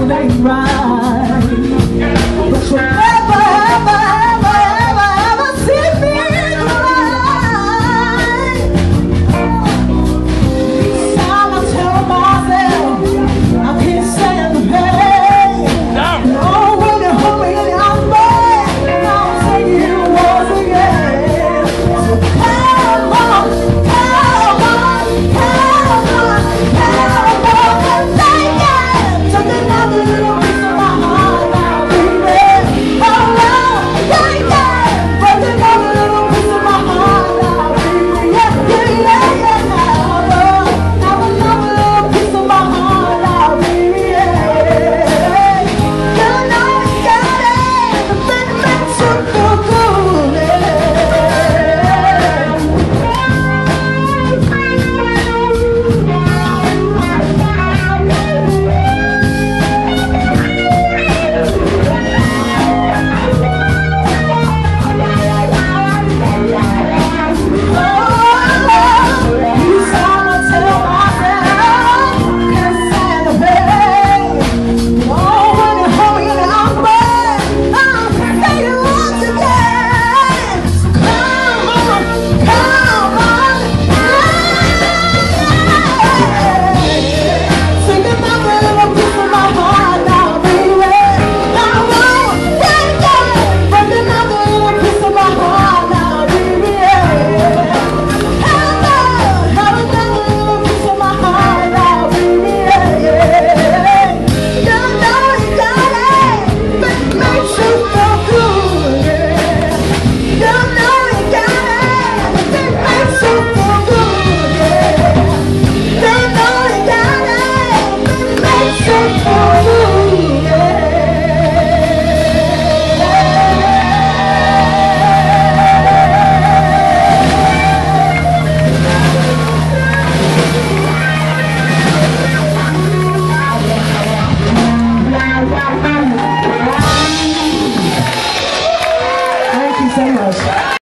it ain't right. But you'll never, ever, ever, ever, ever see me cry. Each time I tell myself I can't stand the pain. Oh, when you hold me in your arms, I'll take you once again. So come on, come on, come on, come on and take it. Take another little piece of my heart now, baby. Oh no, take it. Take another little piece of my heart now, baby. Yeah, yeah, yeah, yeah. Have another little piece of my heart now, baby. Yeah. You know you got it. The thing makes you feel good. Thank you so much.